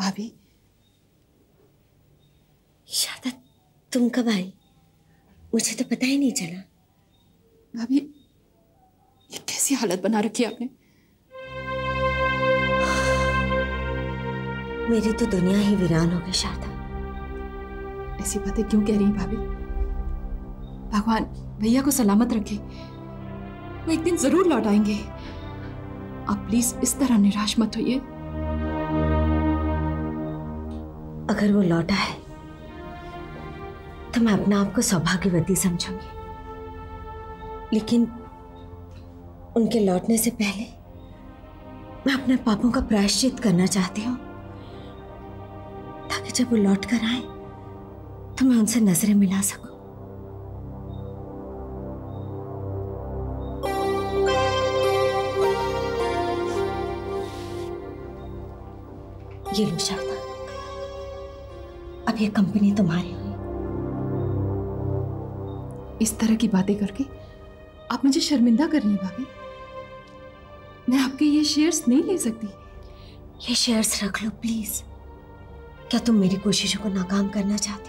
भाभी। शारदा, तुम कब आई? मुझे तो पता ही नहीं चला। भाभी, ये कैसी हालत बना रखी है आपने? मेरी तो दुनिया ही वीरान हो गई शारदा। ऐसी बातें क्यों कह रही हैं भाभी? भगवान भैया को सलामत रखे, वो एक दिन जरूर लौट आएंगे। आप प्लीज इस तरह निराश मत होइए। अगर वो लौटा है तो मैं अपने आप को सौभाग्यवती समझूंगी, लेकिन उनके लौटने से पहले मैं अपने पापों का प्रायश्चित करना चाहती हूँ, ताकि जब वो लौट कर आए तो मैं उनसे नजरें मिला सकूं। ये लो शारदा, अब ये कंपनी तुम्हारी हुई। इस तरह की बातें करके आप मुझे शर्मिंदा कर रही हैं भाभी। मैं आपके ये शेयर्स नहीं ले सकती। ये शेयर्स रख लो प्लीज। क्या तुम मेरी कोशिशों को नाकाम करना चाहती?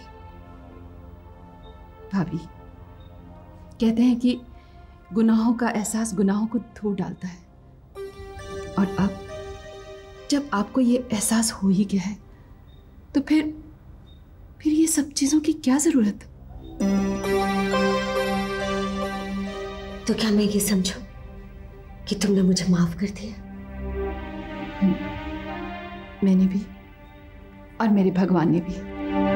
भाभी, कहते हैं कि गुनाहों का एहसास गुनाहों को धो डालता है, और अब जब आपको ये एहसास हो ही गया है तो फिर ये सब चीजों की क्या जरूरत? तो क्या मैं ये समझूं कि तुमने मुझे माफ कर दिया? मैंने भी और मेरे भगवान ने भी।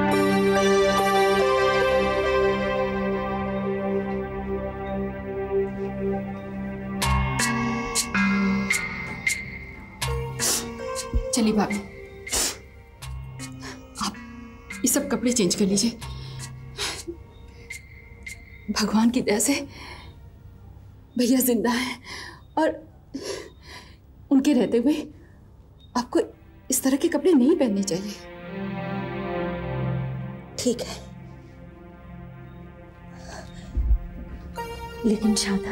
चलिए भाभी, आप ये सब कपड़े चेंज कर लीजिए। भगवान की दया से भैया जिंदा हैं, और उनके रहते हुए आपको इस तरह के कपड़े नहीं पहनने चाहिए। ठीक है, लेकिन शारदा,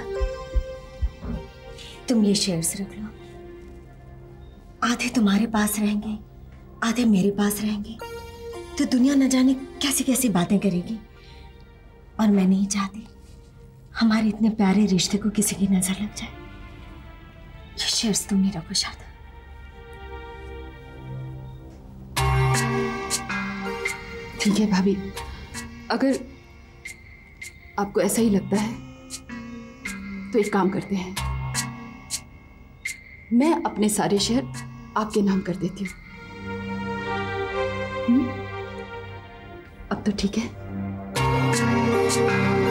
तुम ये शेयर्स रख लो। आधे तुम्हारे पास रहेंगे, आधे मेरे पास रहेंगे, तो दुनिया न जाने कैसी कैसी बातें करेगी, और मैं नहीं चाहती हमारे इतने प्यारे रिश्ते को किसी की नजर लग जाए। ये शेयर्स तुम ही रखो शारदा। ठीक है भाभी, अगर आपको ऐसा ही लगता है तो एक काम करते हैं, मैं अपने सारे शेयर आपके नाम कर देती हूँ। अब तो ठीक है?